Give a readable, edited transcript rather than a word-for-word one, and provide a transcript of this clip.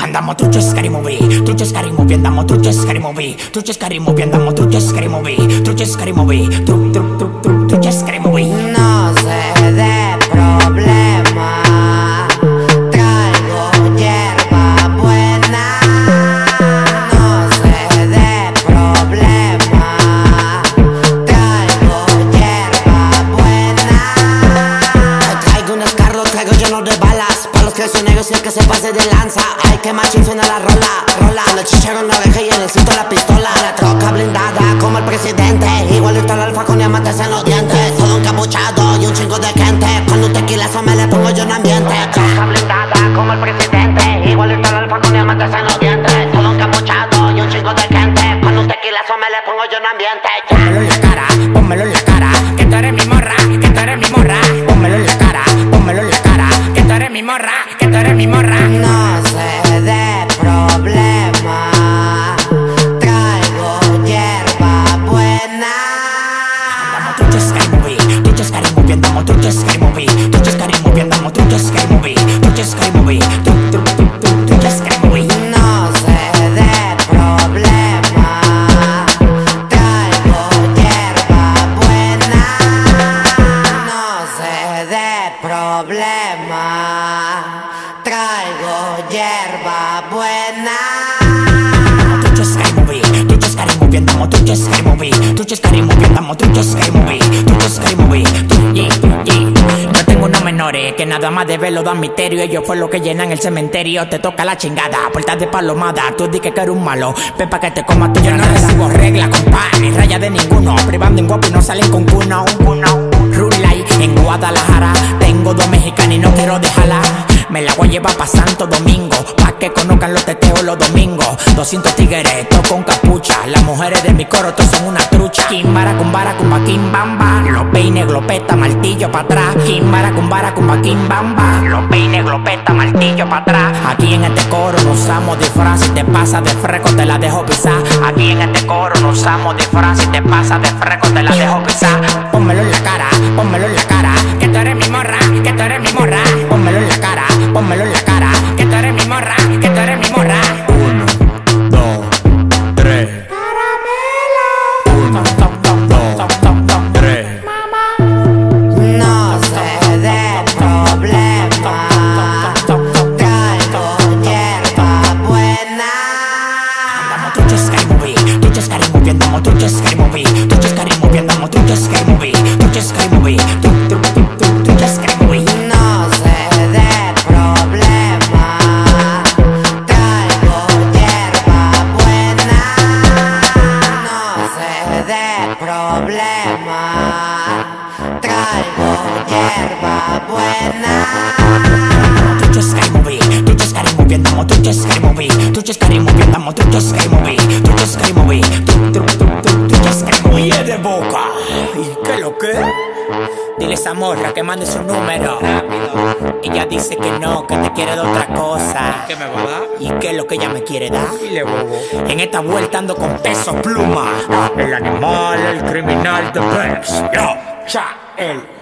Andamo trucce scary movie, trucce scary movie, andamo trucce scary movie, trucce scary movie, andamo trucce scary movie, trucce scary movie, trucce scary movie. No sé de problema, traigo hierba buena. No sé de problema, traigo hierba buena. Traigo un escarro, traigo lleno de balas, para los que son negros y el que se pase de lanza. Ay, que machín suena la rola, el chichero en la oreja y en el cinto la pistola. La troca blindada como el presidente, igualito al alfa con diamantes en los dientes. Todo encapuchado y un chingo de gente, con un tequila eso me le pongo yo en ambiente. Troca blindada como el presidente, igualito al alfa con diamantes en los dientes. Todo encapuchado y un chingo de gente, con un tequila eso me le pongo yo en ambiente. Pónmelo en la cara, pónmelo en la cara, que tú eres mi morra, que tú eres mi morra. Pónmelo en la cara, pónmelo en la cara, que tú eres mi morra, que tú eres mi morra. No sé de problema, traigo hierba buena. Andamo trucce scary movie, trucce scary movie, andamo trucce scary movie, trucce scary movie, andamo trucce scary movie, trucce scary movie, trucce scary movie. No sé de problema, traigo hierba buena. No sé de problema, traigo hierba buena. Trucce scary movie, trucce scary movie, andamo trucce scary movie, trucce scary movie, andamo trucce scary movie, trucce scary movie. Yo tengo unos menores que nada más de verlo dan misterio. Ellos fue lo que llenan el cementerio. Te toca la chingada, puertas de palomada. Tú di que eres un malo, ven pa' que te comas tú. Yo no recibo reglas, compa, ni raya de ninguno. Privando en guapo y no salen con cuno. Rulay en Guadalajara, tengo dos mexicanas y no quiero dejarla. Me la voy a llevar pa' Santo Domingo, pa' que conozcan los teteos los domingos. 200 tigres, todos con capucha. Las mujeres de mi coro, todos son una trucha. Kimbara, kumbara, kumba, kimbamba. Los peines, glopeta, martillo pa' atrás. Kimbara, kumbara, kumba, kimbamba. Los peines, glopeta, martillo pa' atrás. Aquí en este coro no usamos disfraz. Si te pasa de freco te la dejo pisar. Aquí en este coro no usamos disfraz. Si te pasa de freco te la dejo pisar. Pónmelo en la cara, pónmelo en la cara, que tú eres mi morra, que tú eres mi morra. Pónmelo en la cara, pónmelo en la cara, que tú eres mi morra, que tú eres mi morra. 1, 2, 3. Caramelo. 1, 2, 3. No sé de problema, traigo hierba buena. Andamo trucce scary movie, trucce scary movie, andamo trucce scary movie, trucce scary movie, andamo trucce scary movie, trucce scary movie, trucce scary movie. No sé de problema, traigo hierba buena. No sé de problema, traigo hierba buena. Trucce scary movie, trucce scary movie, andamo trucce scary movie, trucce scary movie, andamo trucce scary movie, trucce scary movie, trucce scary movie. Oye de boca. ¿Y qué lo que? Dile a esa morra que mande su número. Ella dice que no, que te quiere de otra cosa. ¿Qué me va a dar? ¿Y qué es lo que ella me quiere dar? Dile bobo. En esta vuelta ando con peso pluma. El animal, el criminal, the best. Yo, Cha, el